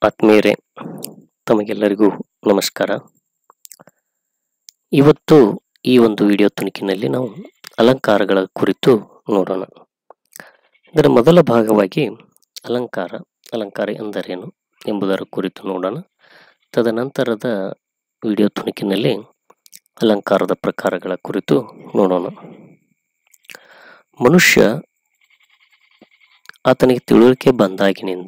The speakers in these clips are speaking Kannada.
ಆತ್ಮೀಯರೇ, ತಮಗೆಲ್ಲರಿಗೂ ನಮಸ್ಕಾರ. ಇವತ್ತು ಈ ಒಂದು ವಿಡಿಯೋ ತುಣುಕಿನಲ್ಲಿ ನಾವು ಅಲಂಕಾರಗಳ ಕುರಿತು ನೋಡೋಣ. ಇದರ ಮೊದಲ ಭಾಗವಾಗಿ ಅಲಂಕಾರ ಎಂದರೇನು ಎಂಬುದರ ಕುರಿತು ನೋಡೋಣ. ತದನಂತರದ ವಿಡಿಯೋ ತುಣುಕಿನಲ್ಲಿ ಅಲಂಕಾರದ ಪ್ರಕಾರಗಳ ಕುರಿತು ನೋಡೋಣ. ಮನುಷ್ಯ ಆತನಿಗೆ ತಿಳುವಳಿಕೆ ಬಂದಾಗಿನಿಂದ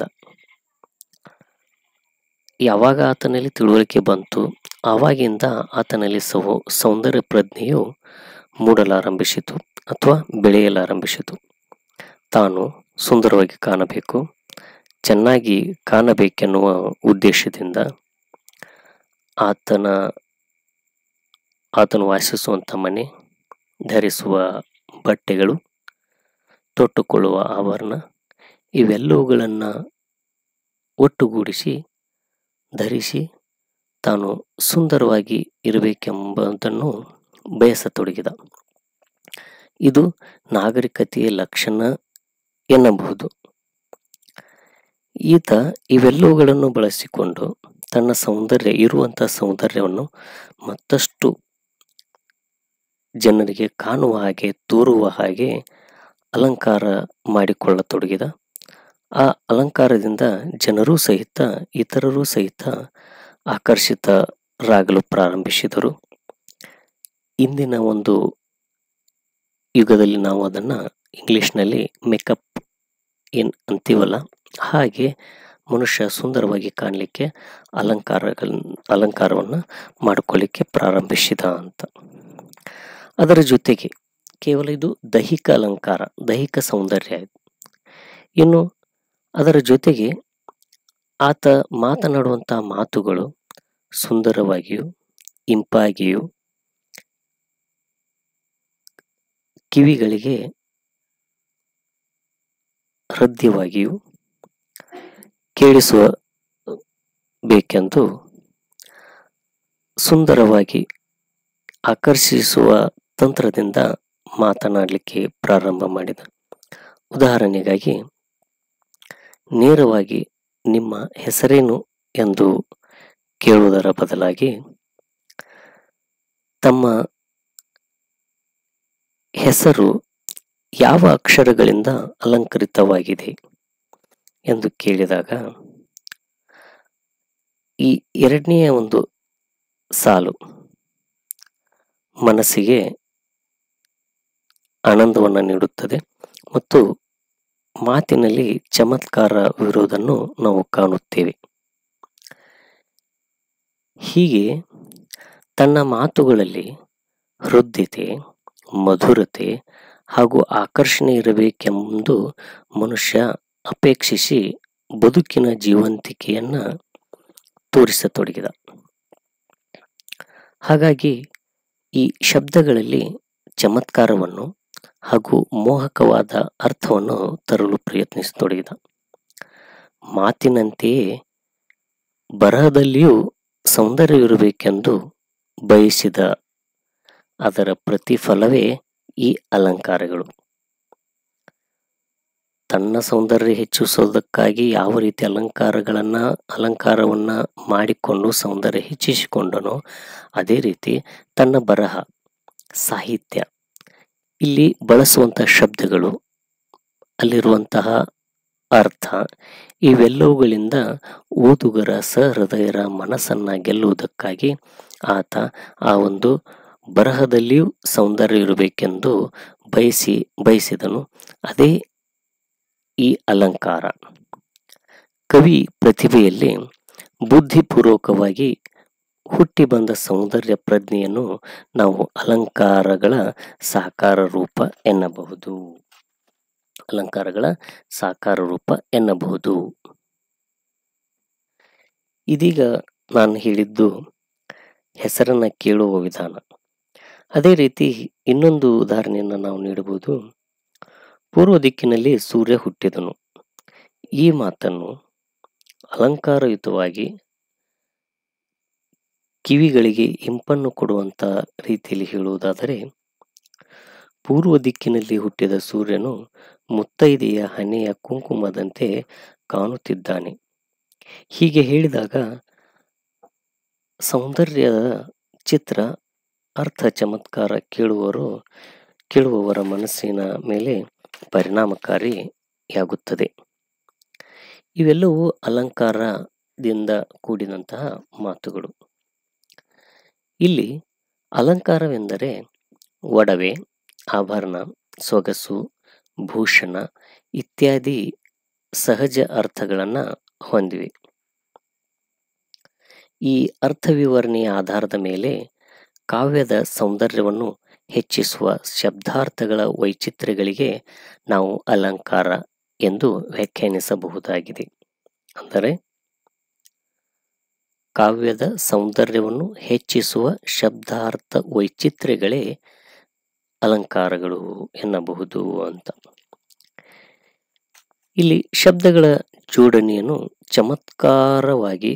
ಯಾವಾಗ ಆತನಲ್ಲಿ ತಿಳುವಳಿಕೆ ಬಂತು ಆವಾಗಿಂದ ಆತನಲ್ಲಿ ಸೌಂದರ್ಯ ಪ್ರಜ್ಞೆಯು ಮೂಡಲಾರಂಭಿಸಿತು ಅಥವಾ ಬೆಳೆಯಲಾರಂಭಿಸಿತು. ತಾನು ಸುಂದರವಾಗಿ ಕಾಣಬೇಕು, ಚೆನ್ನಾಗಿ ಕಾಣಬೇಕೆನ್ನುವ ಉದ್ದೇಶದಿಂದ ಆತನು ವಾಸಿಸುವಂಥ ಮನೆ, ಧರಿಸುವ ಬಟ್ಟೆಗಳು, ತೊಟ್ಟುಕೊಳ್ಳುವ ಆಭರಣ ಇವೆಲ್ಲವುಗಳನ್ನು ಒಟ್ಟುಗೂಡಿಸಿ ಧರಿಸಿ ತಾನು ಸುಂದರವಾಗಿ ಇರಬೇಕೆಂಬುದನ್ನು ಬಯಸತೊಡಗಿದ. ಇದು ನಾಗರಿಕತೆಯ ಲಕ್ಷಣ ಎನ್ನಬಹುದು. ಈತ ಇವೆಲ್ಲವುಗಳನ್ನು ಬಳಸಿಕೊಂಡು ತನ್ನ ಸೌಂದರ್ಯವನ್ನು ಮತ್ತಷ್ಟು ಜನರಿಗೆ ಕಾಣುವ ಹಾಗೆ, ತೋರುವ ಹಾಗೆ ಅಲಂಕಾರ ಮಾಡಿಕೊಳ್ಳತೊಡಗಿದ. ಆ ಅಲಂಕಾರದಿಂದ ಜನರೂ ಸಹಿತ ಇತರರೂ ಸಹಿತ ಆಕರ್ಷಿತರಾಗಲು ಪ್ರಾರಂಭಿಸಿದರು. ಇಂದಿನ ಒಂದು ಯುಗದಲ್ಲಿ ನಾವು ಅದನ್ನು ಇಂಗ್ಲಿಷ್ನಲ್ಲಿ ಮೇಕಪ್ ಅಂತೀವಲ್ಲ, ಹಾಗೆ ಮನುಷ್ಯ ಸುಂದರವಾಗಿ ಕಾಣಲಿಕ್ಕೆ ಅಲಂಕಾರವನ್ನು ಮಾಡಿಕೊಳ್ಳಿಕ್ಕೆ ಪ್ರಾರಂಭಿಸಿದ ಅಂತ. ಅದರ ಜೊತೆಗೆ ಕೇವಲ ಇದು ದೈಹಿಕ ಅಲಂಕಾರ, ದೈಹಿಕ ಸೌಂದರ್ಯ. ಇನ್ನು ಅದರ ಜೊತೆಗೆ ಆತ ಮಾತನಾಡುವಂಥ ಮಾತುಗಳು ಸುಂದರವಾಗಿಯೂ ಇಂಪಾಗಿಯೂ ಕಿವಿಗಳಿಗೆ ಹೃದಯವಾಗಿಯೂ ಕೇಳಿಸುವ ಬೇಕೆಂದು ಸುಂದರವಾಗಿ ಆಕರ್ಷಿಸುವ ತಂತ್ರದಿಂದ ಮಾತನಾಡಲಿಕ್ಕೆ ಪ್ರಾರಂಭ ಮಾಡಿದ. ಉದಾಹರಣೆಗಾಗಿ, ನೇರವಾಗಿ ನಿಮ್ಮ ಹೆಸರೇನು ಎಂದು ಕೇಳುವುದರ ಬದಲಾಗಿ ತಮ್ಮ ಹೆಸರು ಯಾವ ಅಕ್ಷರಗಳಿಂದ ಅಲಂಕೃತವಾಗಿದೆ ಎಂದು ಕೇಳಿದಾಗ ಈ ಎರಡನೆಯ ಒಂದು ಸಾಲು ಮನಸ್ಸಿಗೆ ಆನಂದವನ್ನು ನೀಡುತ್ತದೆ ಮತ್ತು ಮಾತಿನಲ್ಲಿ ಚಮತ್ಕಾರವಿರುವುದನ್ನು ನಾವು ಕಾಣುತ್ತೇವೆ. ಹೀಗೆ ತನ್ನ ಮಾತುಗಳಲ್ಲಿ ಹೃದ್ಯತೆ, ಮಧುರತೆ ಹಾಗೂ ಆಕರ್ಷಣೆ ಇರಬೇಕೆಂದು ಮನುಷ್ಯ ಅಪೇಕ್ಷಿಸಿ ಬದುಕಿನ ಜೀವಂತಿಕೆಯನ್ನು ತೋರಿಸತೊಡಗಿದ. ಹಾಗಾಗಿ ಈ ಶಬ್ದಗಳಲ್ಲಿ ಚಮತ್ಕಾರವನ್ನು ಹಾಗೂ ಮೋಹಕವಾದ ಅರ್ಥವನ್ನು ತರಲು ಪ್ರಯತ್ನಿಸತೊಡಗಿದ. ಮಾತಿನಂತೆಯೇ ಬರಹದಲ್ಲಿಯೂ ಸೌಂದರ್ಯವಿರಬೇಕೆಂದು ಬಯಸಿದ. ಅದರ ಪ್ರತಿಫಲವೇ ಈ ಅಲಂಕಾರಗಳು. ತನ್ನ ಸೌಂದರ್ಯ ಹೆಚ್ಚಿಸುವುದಕ್ಕಾಗಿ ಯಾವ ರೀತಿ ಅಲಂಕಾರವನ್ನು ಮಾಡಿಕೊಂಡು ಸೌಂದರ್ಯ ಹೆಚ್ಚಿಸಿಕೊಂಡನೋ ಅದೇ ರೀತಿ ತನ್ನ ಬರಹ, ಸಾಹಿತ್ಯ, ಇಲ್ಲಿ ಬಳಸುವಂತಹ ಶಬ್ದಗಳು, ಅಲ್ಲಿರುವಂತಹ ಅರ್ಥ ಇವೆಲ್ಲವುಗಳಿಂದ ಓದುಗರ ಸಹೃದಯರ ಮನಸ್ಸನ್ನು ಗೆಲ್ಲುವುದಕ್ಕಾಗಿ ಆತ ಆ ಒಂದು ಬರಹದಲ್ಲಿಯೂ ಸೌಂದರ್ಯ ಇರಬೇಕೆಂದು ಬಯಸಿದನು. ಅದೇ ಈ ಅಲಂಕಾರ. ಕವಿ ಪ್ರತಿಭೆಯಲ್ಲಿ ಬುದ್ಧಿಪೂರ್ವಕವಾಗಿ ಹುಟ್ಟಿ ಬಂದ ಸೌಂದರ್ಯ ಪ್ರಜ್ಞೆಯನ್ನು ನಾವು ಅಲಂಕಾರಗಳ ಸಾಕಾರ ರೂಪ ಎನ್ನಬಹುದು. ಇದೀಗ ನಾನು ಹೇಳಿದ್ದು ಹೆಸರನ್ನ ಕೇಳುವ ವಿಧಾನ. ಅದೇ ರೀತಿ ಇನ್ನೊಂದು ಉದಾಹರಣೆಯನ್ನು ನಾವು ನೀಡಬಹುದು. ಪೂರ್ವ ದಿಕ್ಕಿನಲ್ಲಿ ಸೂರ್ಯ ಹುಟ್ಟಿದನು. ಈ ಮಾತನ್ನು ಅಲಂಕಾರಯುತವಾಗಿ ಕಿವಿಗಳಿಗೆ ಇಂಪನ್ನು ಕೊಡುವಂಥ ರೀತಿಯಲ್ಲಿ ಹೇಳುವುದಾದರೆ, ಪೂರ್ವ ದಿಕ್ಕಿನಲ್ಲಿ ಹುಟ್ಟಿದ ಸೂರ್ಯನು ಮುತ್ತೈದೆಯ ಹಣೆಯ ಕುಂಕುಮದಂತೆ ಕಾಣುತ್ತಿದ್ದಾನೆ. ಹೀಗೆ ಹೇಳಿದಾಗ ಸೌಂದರ್ಯದ ಚಿತ್ರ ಅರ್ಥ ಚಮತ್ಕಾರ ಕೇಳುವವರ ಮನಸ್ಸಿನ ಮೇಲೆ ಪರಿಣಾಮಕಾರಿಯಾಗುತ್ತದೆ. ಇವೆಲ್ಲವೂ ಅಲಂಕಾರದಿಂದ ಕೂಡಿದಂತಹ ಮಾತುಗಳು. ಇಲ್ಲಿ ಅಲಂಕಾರವೆಂದರೆ ಒಡವೆ, ಆಭರಣ, ಸೊಗಸು, ಭೂಷಣ ಇತ್ಯಾದಿ ಸಹಜ ಅರ್ಥಗಳನ್ನು ಹೊಂದಿವೆ. ಈ ಅರ್ಥವಿವರಣೆಯ ಆಧಾರದ ಮೇಲೆ ಕಾವ್ಯದ ಸೌಂದರ್ಯವನ್ನು ಹೆಚ್ಚಿಸುವ ಶಬ್ದಾರ್ಥಗಳ ವೈಚಿತ್ರ್ಯಗಳಿಗೆ ನಾವು ಅಲಂಕಾರ ಎಂದು ವ್ಯಾಖ್ಯಾನಿಸಬಹುದಾಗಿದೆ. ಅಂದರೆ ಕಾವ್ಯದ ಸೌಂದರ್ಯವನ್ನು ಹೆಚ್ಚಿಸುವ ಶಬ್ದಾರ್ಥ ವೈಚಿತ್ರ್ಯಗಳೇ ಅಲಂಕಾರಗಳು ಎನ್ನಬಹುದು ಅಂತ. ಇಲ್ಲಿ ಶಬ್ದಗಳ ಜೋಡಣೆಯನ್ನು ಚಮತ್ಕಾರವಾಗಿ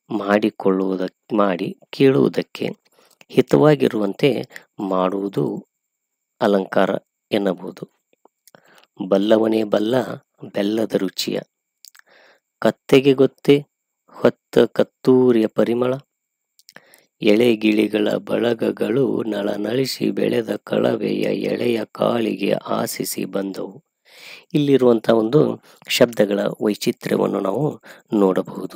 ಮಾಡಿ ಕೇಳುವುದಕ್ಕೆ ಹಿತವಾಗಿರುವಂತೆ ಮಾಡುವುದು ಅಲಂಕಾರ ಎನ್ನಬಹುದು. ಬಲ್ಲವನೇ ಬಲ್ಲ ಬೆಲ್ಲದ ರುಚಿಯ, ಕತ್ತೆಗೆ ಗೊತ್ತೇ ಹೊತ್ತ ಕತ್ತೂರಿಯ ಪರಿಮಳ, ಎಳೆಗಿಳಿಗಳ ಬಳಗಗಳು ನಳನಳಿಸಿ ಬೆಳೆದ ಕಳವೆಯ ಎಳೆಯ ಕಾಳಿಗೆ ಆಸಿಸಿ ಬಂದವು. ಇಲ್ಲಿರುವಂತಹ ಒಂದು ಶಬ್ದಗಳ ವೈಚಿತ್ರ್ಯವನ್ನು ನಾವು ನೋಡಬಹುದು.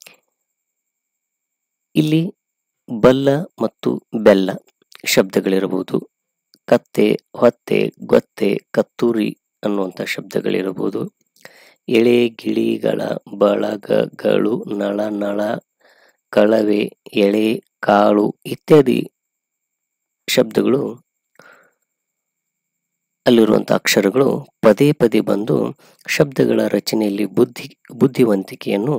ಇಲ್ಲಿ ಬಲ್ಲ ಮತ್ತು ಬೆಲ್ಲ ಶಬ್ದಗಳಿರಬಹುದು, ಕತ್ತೆ, ಹೊತ್ತೆ, ಗೊತ್ತೆ, ಕತ್ತೂರಿ ಅನ್ನುವಂಥ ಶಬ್ದಗಳಿರಬಹುದು, ಎಳೆ ಗಿಳಿಗಳ ಬಳಗಗಳು, ನಳ ಕಳವೆ, ಎಳೆ, ಕಾಳು ಇತ್ಯಾದಿ ಶಬ್ದಗಳು, ಅಲ್ಲಿರುವಂಥ ಅಕ್ಷರಗಳು ಪದೇ ಪದೇ ಬಂದು ಶಬ್ದಗಳ ರಚನೆಯಲ್ಲಿ ಬುದ್ಧಿವಂತಿಕೆಯನ್ನು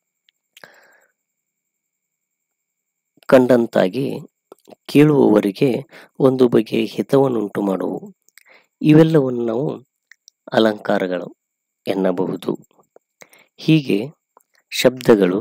ಕಂಡಂತಾಗಿ ಕೇಳುವವರಿಗೆ ಒಂದು ಬಗೆಯ ಹಿತವನ್ನುಂಟು ಮಾಡುವು. ಇವೆಲ್ಲವನ್ನು ನಾವು ಅಲಂಕಾರಗಳು ಎನ್ನಬಹುದು. ಹೀಗೆ ಶಬ್ದಗಳು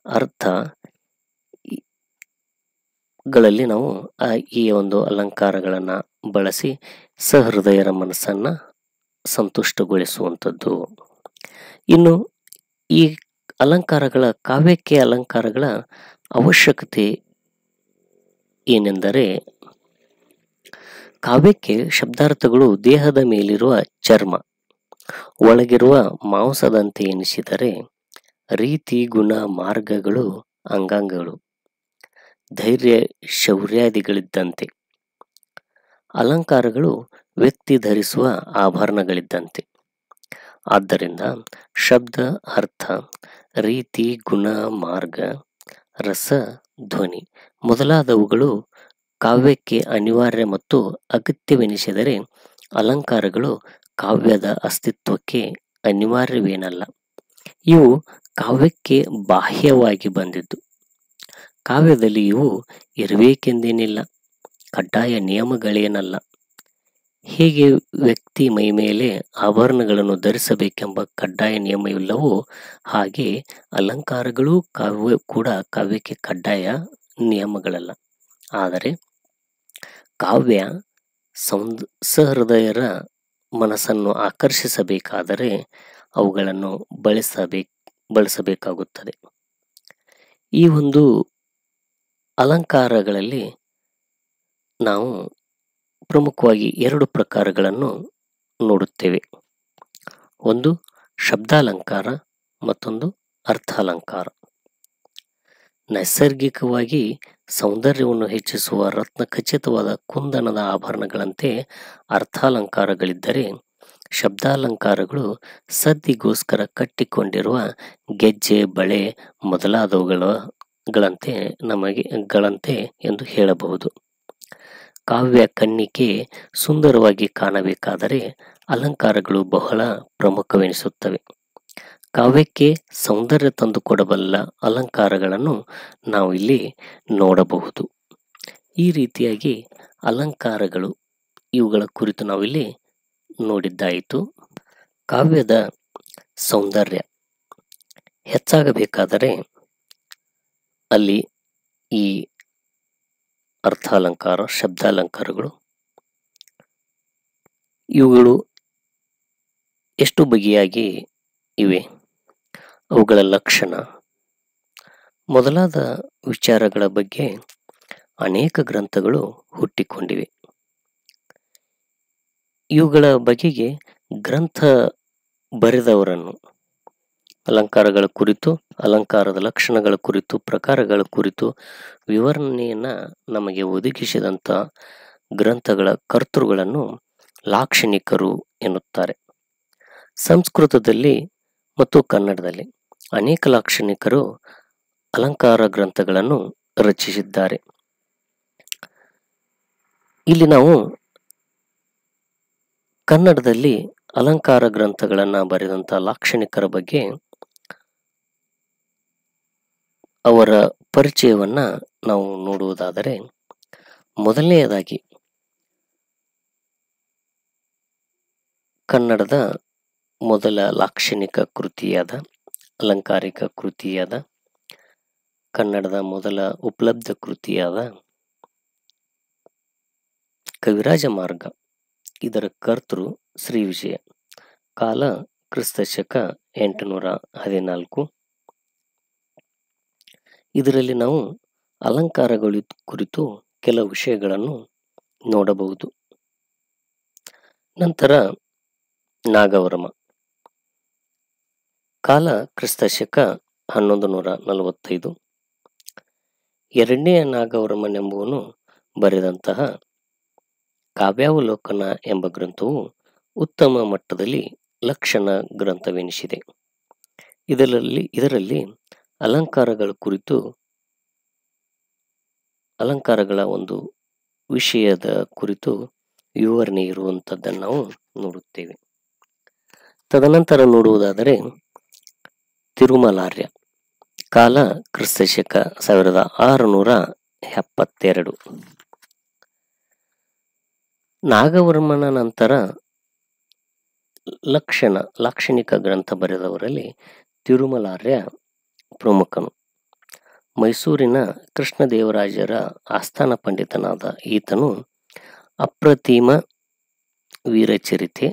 ಅರ್ಥಗಳಲ್ಲಿ ನಾವು ಈ ಒಂದು ಅಲಂಕಾರಗಳನ್ನು ಬಳಸಿ ಸಹೃದಯರ ಮನಸ್ಸನ್ನು ಸಂತುಷ್ಟಗೊಳಿಸುವಂಥದ್ದು. ಇನ್ನು ಈ ಕಾವ್ಯಕ್ಕೆ ಅಲಂಕಾರಗಳ ಅವಶ್ಯಕತೆ ಏನೆಂದರೆ, ಕಾವ್ಯಕ್ಕೆ ಶಬ್ದಾರ್ಥಗಳು ದೇಹದ ಮೇಲಿರುವ ಚರ್ಮ, ಒಳಗಿರುವ ಮಾಂಸದಂತೆ ಎನಿಸಿದರೆ ರೀತಿ, ಗುಣ, ಮಾರ್ಗಗಳು ಅಂಗಾಂಗಗಳು, ಧೈರ್ಯ ಶೌರ್ಯಾದಿಗಳಿದ್ದಂತೆ. ಅಲಂಕಾರಗಳು ವ್ಯಕ್ತಿ ಧರಿಸುವ ಆಭರಣಗಳಿದ್ದಂತೆ. ಆದ್ದರಿಂದ ಶಬ್ದ, ಅರ್ಥ, ರೀತಿ, ಗುಣ, ಮಾರ್ಗ, ರಸ, ಧ್ವನಿ ಮೊದಲಾದವುಗಳು ಕಾವ್ಯಕ್ಕೆ ಅನಿವಾರ್ಯ ಮತ್ತು ಅಗತ್ಯವೆನಿಸಿದರೆ ಅಲಂಕಾರಗಳು ಕಾವ್ಯದ ಅಸ್ತಿತ್ವಕ್ಕೆ ಅನಿವಾರ್ಯವೇನಲ್ಲ. ಇವು ಕಾವ್ಯಕ್ಕೆ ಬಾಹ್ಯವಾಗಿ ಬಂದಿದ್ದು. ಕಾವ್ಯದಲ್ಲಿ ಇವು ಇರಬೇಕೆಂದೇನಿಲ್ಲ, ಕಡ್ಡಾಯ ನಿಯಮಗಳೇನಲ್ಲ. ಹೇಗೆ ವ್ಯಕ್ತಿ ಮೈಮೇಲೆ ಆಭರಣಗಳನ್ನು ಧರಿಸಬೇಕೆಂಬ ಕಡ್ಡಾಯ ನಿಯಮವಿಲ್ಲವೋ ಹಾಗೆ ಅಲಂಕಾರಗಳು ಕೂಡ ಕಾವ್ಯಕ್ಕೆ ಕಡ್ಡಾಯ ನಿಯಮಗಳಲ್ಲ. ಆದರೆ ಕಾವ್ಯ ಸಹೃದಯರ ಮನಸ್ಸನ್ನು ಆಕರ್ಷಿಸಬೇಕಾದರೆ ಅವುಗಳನ್ನು ಬಳಸಬೇಕಾಗುತ್ತದೆ. ಈ ಒಂದು ಅಲಂಕಾರಗಳಲ್ಲಿ ನಾವು ಪ್ರಮುಖವಾಗಿ 2 ಪ್ರಕಾರಗಳನ್ನು ನೋಡುತ್ತೇವೆ. ಒಂದು ಶಬ್ದಾಲಂಕಾರ, ಮತ್ತೊಂದು ಅರ್ಥಾಲಂಕಾರ. ನೈಸರ್ಗಿಕವಾಗಿ ಸೌಂದರ್ಯವನ್ನು ಹೆಚ್ಚಿಸುವ ರತ್ನ ಖಚಿತವಾದ ಕುಂದನದ ಆಭರಣಗಳಂತೆ ಅರ್ಥಾಲಂಕಾರಗಳಿದ್ದರೆ, ಶಬ್ದಾಲಂಕಾರಗಳು ಸದ್ದಿಗೋಸ್ಕರ ಕಟ್ಟಿಕೊಂಡಿರುವ ಗೆಜ್ಜೆ, ಬಳೆ ಮೊದಲಾದವುಗಳಂತೆ ಎಂದು ಹೇಳಬಹುದು. ಕಾವ್ಯ ಕಣ್ಣಿಗೆ ಸುಂದರವಾಗಿ ಕಾಣಬೇಕಾದರೆ ಅಲಂಕಾರಗಳು ಬಹಳ ಪ್ರಮುಖವೆನಿಸುತ್ತವೆ. ಕಾವ್ಯಕ್ಕೆ ಸೌಂದರ್ಯ ತಂದುಕೊಡಬಲ್ಲ ಅಲಂಕಾರಗಳನ್ನು ನಾವು ಇಲ್ಲಿ ನೋಡಬಹುದು. ಈ ರೀತಿಯಾಗಿ ಅಲಂಕಾರಗಳು ಇವುಗಳ ಕುರಿತು ನಾವಿಲ್ಲಿ ನೋಡಿದ್ದಾಯಿತು. ಕಾವ್ಯದ ಸೌಂದರ್ಯ ಹೆಚ್ಚಾಗಬೇಕಾದರೆ ಅಲ್ಲಿ ಈ ಅರ್ಥಾಲಂಕಾರ, ಶಬ್ದಾಲಂಕಾರಗಳು ಇವುಗಳು ಎಷ್ಟು ಬಗೆಯಾಗಿ ಇವೆ, ಅವುಗಳ ಲಕ್ಷಣ, ಮೊದಲಾದ ವಿಚಾರಗಳ ಬಗ್ಗೆ ಅನೇಕ ಗ್ರಂಥಗಳು ಹುಟ್ಟಿಕೊಂಡಿವೆ. ಇವುಗಳ ಬಗೆಗೆ ಗ್ರಂಥ ಬರೆದವರನ್ನು ಅಲಂಕಾರಗಳ ಕುರಿತು, ಅಲಂಕಾರದ ಲಕ್ಷಣಗಳ ಕುರಿತು, ಪ್ರಕಾರಗಳ ಕುರಿತು ವಿವರಣೆಯನ್ನು ನಮಗೆ ಒದಗಿಸಿದಂಥ ಗ್ರಂಥಗಳ ಕರ್ತೃಗಳನ್ನು ಲಾಕ್ಷಣಿಕರು ಎನ್ನುತ್ತಾರೆ. ಸಂಸ್ಕೃತದಲ್ಲಿ ಮತ್ತು ಕನ್ನಡದಲ್ಲಿ ಅನೇಕ ಲಾಕ್ಷಣಿಕರು ಅಲಂಕಾರ ಗ್ರಂಥಗಳನ್ನು ರಚಿಸಿದ್ದಾರೆ. ಇಲ್ಲಿ ನಾವು ಕನ್ನಡದಲ್ಲಿ ಅಲಂಕಾರ ಗ್ರಂಥಗಳನ್ನು ಬರೆದಂಥ ಲಾಕ್ಷಣಿಕರ ಬಗ್ಗೆ ಅವರ ಪರಿಚಯವನ್ನ ನಾವು ನೋಡುವುದಾದರೆ, ಮೊದಲನೆಯದಾಗಿ ಕನ್ನಡದ ಮೊದಲ ಲಾಕ್ಷಣಿಕ ಕೃತಿಯಾದ, ಅಲಂಕಾರಿಕ ಕೃತಿಯಾದ, ಕನ್ನಡದ ಮೊದಲ ಉಪಲಬ್ಧ ಕೃತಿಯಾದ ಕವಿರಾಜ ಮಾರ್ಗ, ಇದರ ಕರ್ತೃ ಶ್ರೀ ವಿಜಯ. ಕಾಲ ಕ್ರಿಸ್ತಶಕ 814. ಇದರಲ್ಲಿ ನಾವು ಅಲಂಕಾರಗಳ ಕುರಿತು ಕೆಲವು ವಿಷಯಗಳನ್ನು ನೋಡಬಹುದು. ನಂತರ ನಾಗವರ್ಮ, ಕಾಲ ಕ್ರಿಸ್ತಶಕ 1145. ಎರಡನೆಯ ನಾಗವರ್ಮನೆಂಬುವನು ಬರೆದಂತಹ ಕಾವ್ಯಾವಲೋಕನ ಎಂಬ ಗ್ರಂಥವು ಉತ್ತಮ ಮಟ್ಟದಲ್ಲಿ ಲಕ್ಷಣ ಗ್ರಂಥವೆನಿಸಿದೆ. ಇದರಲ್ಲಿ ಅಲಂಕಾರಗಳ ಕುರಿತು, ಅಲಂಕಾರಗಳ ಒಂದು ವಿಷಯದ ಕುರಿತು ವಿವರಣೆ ಇರುವಂಥದ್ದನ್ನು ನಾವು ನೋಡುತ್ತೇವೆ. ತದನಂತರ ನೋಡುವುದಾದರೆ ತಿರುಮಲಾರ್ಯ, ಕಾಲ ಕ್ರಿಸ್ತಶಕ 1672. ನಾಗವರ್ಮನ ನಂತರ ಲಾಕ್ಷಣಿಕ ಗ್ರಂಥ ಬರೆದವರಲ್ಲಿ ತಿರುಮಲಾರ್ಯ ಪ್ರಮುಖನು. ಮೈಸೂರಿನ ಕೃಷ್ಣದೇವರಾಜರ ಆಸ್ಥಾನ ಪಂಡಿತನಾದ ಈತನು ಅಪ್ರತಿಮ ವೀರಚರಿತೆ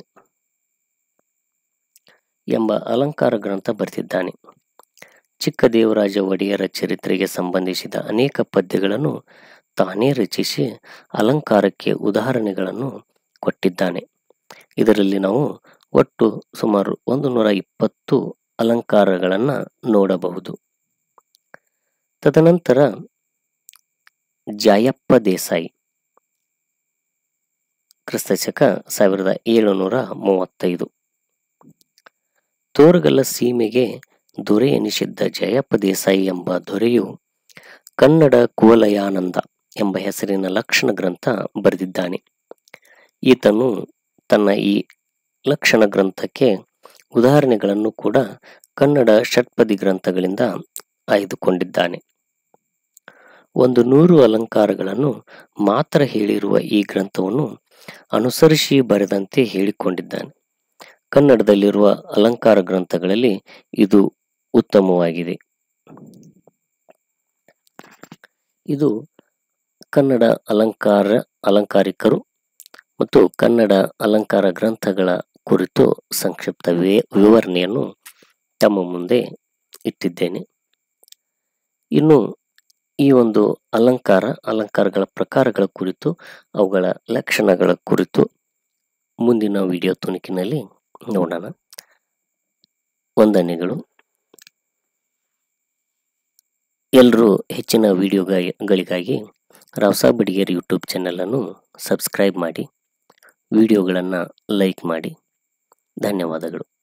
ಎಂಬ ಅಲಂಕಾರ ಗ್ರಂಥ ಬರೆದಿದ್ದಾನೆ. ಚಿಕ್ಕದೇವರಾಜ ಒಡೆಯರ ಚರಿತ್ರೆಗೆ ಸಂಬಂಧಿಸಿದ ಅನೇಕ ಪದ್ಯಗಳನ್ನು ತಾನೇ ರಚಿಸಿ ಅಲಂಕಾರಕ್ಕೆ ಉದಾಹರಣೆಗಳನ್ನು ಕೊಟ್ಟಿದ್ದಾನೆ. ಇದರಲ್ಲಿ ನಾವು ಒಟ್ಟು ಸುಮಾರು 120 ಅಲಂಕಾರಗಳನ್ನು ನೋಡಬಹುದು. ತದನಂತರ ಜಾಯಪ್ಪ ದೇಸಾಯಿ, ಕ್ರಿಸ್ತಶಕ 1735. ತೋರಗಲ್ಲ ಸೀಮೆಗೆ ದೊರೆ ಎನಿಸಿದ್ದ ಜಯಪ್ಪ ದೇಸಾಯಿ ಎಂಬ ದೊರೆಯು ಕನ್ನಡ ಕುವಲಯಾನಂದ ಎಂಬ ಹೆಸರಿನ ಲಕ್ಷಣ ಗ್ರಂಥ ಬರೆದಿದ್ದಾನೆ. ಈತನು ತನ್ನ ಈ ಲಕ್ಷಣ ಗ್ರಂಥಕ್ಕೆ ಉದಾಹರಣೆಗಳನ್ನು ಕೂಡ ಕನ್ನಡ ಷಟ್ಪದಿ ಗ್ರಂಥಗಳಿಂದ ಆಯ್ದುಕೊಂಡಿದ್ದಾನೆ. 100 ಅಲಂಕಾರಗಳನ್ನು ಮಾತ್ರ ಹೇಳಿರುವ ಈ ಗ್ರಂಥವನ್ನು ಅನುಸರಿಸಿ ಬರೆದಂತೆ ಹೇಳಿಕೊಂಡಿದ್ದಾನೆ. ಕನ್ನಡದಲ್ಲಿರುವ ಅಲಂಕಾರ ಗ್ರಂಥಗಳಲ್ಲಿ ಇದು ಉತ್ತಮವಾಗಿದೆ. ಇದು ಕನ್ನಡ ಅಲಂಕಾರಿಕರು ಮತ್ತು ಕನ್ನಡ ಅಲಂಕಾರ ಗ್ರಂಥಗಳ ಕುರಿತು ಸಂಕ್ಷಿಪ್ತ ವಿವರಣೆಯನ್ನು ತಮ್ಮ ಮುಂದೆ ಇಟ್ಟಿದ್ದೇನೆ. ಇನ್ನು ಈ ಒಂದು ಅಲಂಕಾರಗಳ ಪ್ರಕಾರಗಳ ಕುರಿತು, ಅವುಗಳ ಲಕ್ಷಣಗಳ ಕುರಿತು ಮುಂದಿನ ವಿಡಿಯೋ ತುಣುಕಿನಲ್ಲಿ ನೋಡೋಣ. ವಂದನೆಗಳು. ಎಲ್ಲರೂ ಹೆಚ್ಚಿನ ವಿಡಿಯೋಗಳಿಗಾಗಿ ರಾವ್ಸಾ ಬಡಿಗೇರ್ ಯೂಟ್ಯೂಬ್ ಚಾನಲನ್ನು ಸಬ್ಸ್ಕ್ರೈಬ್ ಮಾಡಿ, ವಿಡಿಯೋಗಳನ್ನು ಲೈಕ್ ಮಾಡಿ. ಧನ್ಯವಾದಗಳು.